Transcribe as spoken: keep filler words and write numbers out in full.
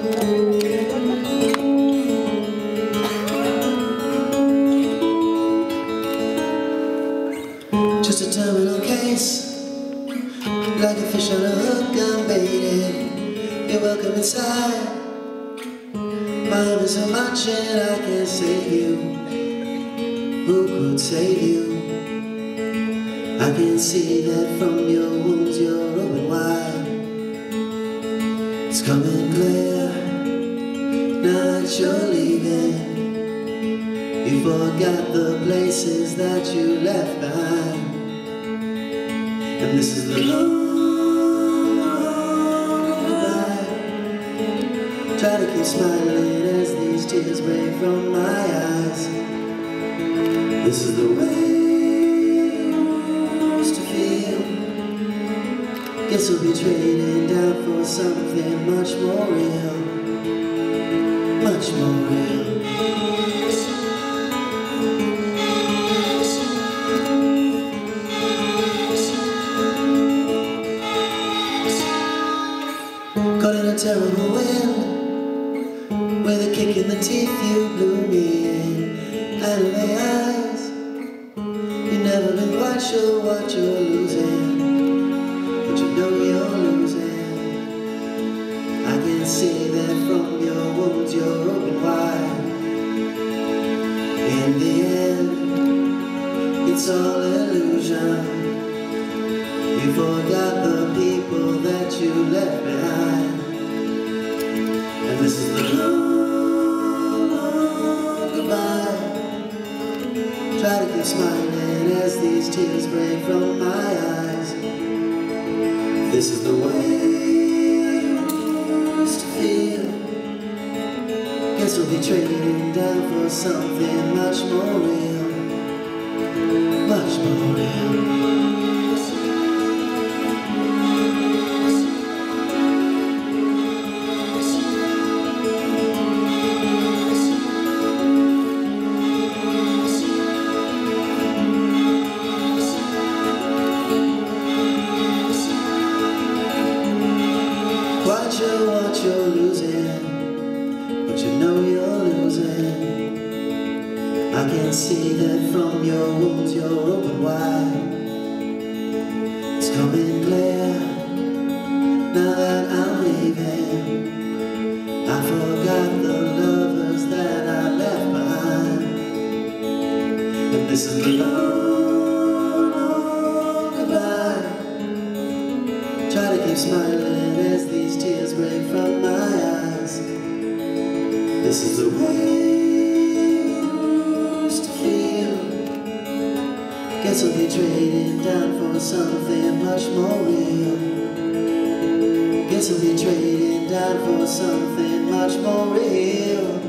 Just a terminal case, like a fish on a hook, I'm baited. You're welcome inside. My arm is so much and I can't save you. Who could save you? I can see that from your wounds you're open wide. It's coming clear, now that you're leaving. You forgot the places that you left behind. And this is the long goodbye. Try to keep smiling as these tears break from my eyes. This is the way you used to feel. Guess we'll be trading down for something much more real. Much more real. Caught in a terrible wind, with a kick in the teeth you blew me in. Out of the eyes, you've never been quite sure what you're losing, but you know you're losing. I can see that from your wounds you're open wide. In the end, it's all illusion. You forgot the people that you left behind. And this is the long, long goodbye. Try to keep smiling as these tears break from my eyes. This is the way you used to feel. Guess we'll be trading down for something much more real. Much more real. Quite sure what you're losing, but you know you're losing. I can see that from your wounds you're open wide. It's coming clear, now that I'm leaving. I forgot the lovers that I left behind. And this is the long, long goodbye. Try to keep smiling as these tears break from my eyes. This is the way you used to feel. Guess we'll be trading down for something much more real. Guess we'll be trading down for something much more real.